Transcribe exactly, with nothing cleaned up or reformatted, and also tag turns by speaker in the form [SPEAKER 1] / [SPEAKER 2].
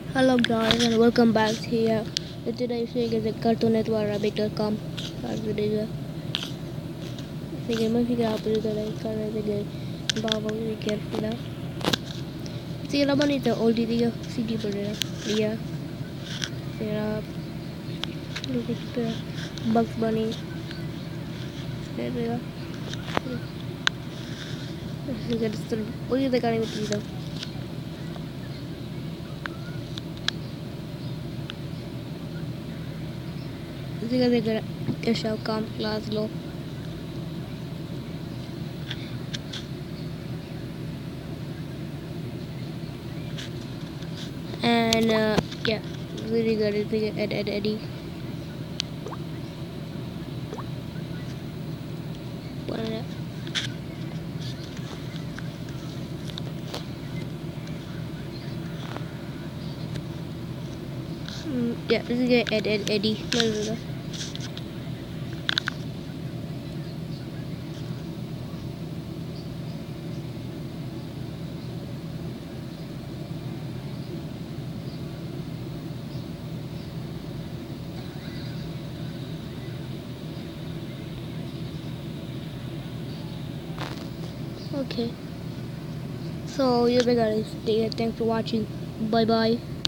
[SPEAKER 1] Hello guys and welcome back here. So today showing is a Cartoon Network Arabic dot com. Sige, sige mo sige apa itu lagi karena sige bawa pikir pula. Sige laban itu oldie tiga C D pada dia. Sige lu kita Bugs Bunny. Sige sige sige. Oh itu kan itu tidak. Sige sige Keshav Kam class lo. And uh, yeah, really good. It's like Ed Ed Eddie. What is that? Mm, yeah, this is Ed Ed Eddie. No, no, no. Okay. So, yeah, guys. Thanks for watching. Bye bye.